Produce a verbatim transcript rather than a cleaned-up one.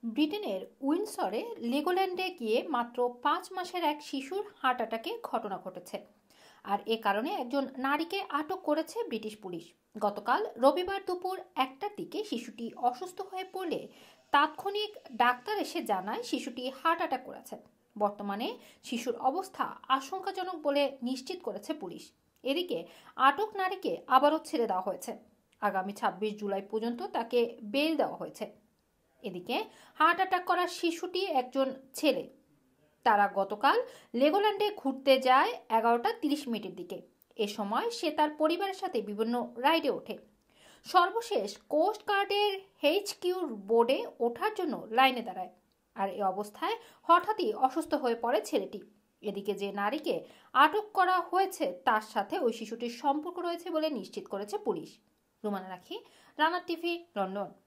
ব্রিটেনের উইন্ডসরে লেগোল্যান্ডে গিয়ে মাত্র পাঁচ মাসের এক শিশুর হার্ট অ্যাটাকে ঘটনা ঘটেছে। আর এ কারণে একজন নারীকে আটক করেছে ব্রিটিশ পুলিশ। গতকাল রবিবার দুপুর একটার দিকে শিশুটি অসুস্থ হয়ে পড়লে তাৎক্ষণিক ডাক্তার এসে জানায় শিশুটি হার্ট অ্যাটাক করেছে। বর্তমানে শিশুর অবস্থা আশঙ্কাজনক বলে নিশ্চিত করেছে পুলিশ। এদিকে আটক নারীকে আবারও ছেড়ে দেওয়া হয়েছে। আগামী ছাব্বিশ জুলাই পর্যন্ত তাকে বেল দেওয়া হয়েছে। এদিকে হার্ট অ্যাটাক করা শিশুটি একজন ছেলে। তারা গতকাল লেগোল্যান্ডে ঘুরতে যায় এগারোটা তিরিশ মিনিটের দিকে। এ সময় সে তার পরিবারের সাথে বিভিন্ন রাইডে ওঠে। সর্বশেষ কোস্ট গার্ডের এইচ কিউর বোর্ডে ওঠার জন্য লাইনে দাঁড়ায়। আর এই অবস্থায় হঠাৎই অসুস্থ হয়ে পড়ে ছেলেটি। এদিকে যে নারীকে আটক করা হয়েছে তার সাথে ওই শিশুটির সম্পর্ক রয়েছে বলে নিশ্চিত করেছে পুলিশ। রুমানা রাখি, রানা টিভি, লন্ডন।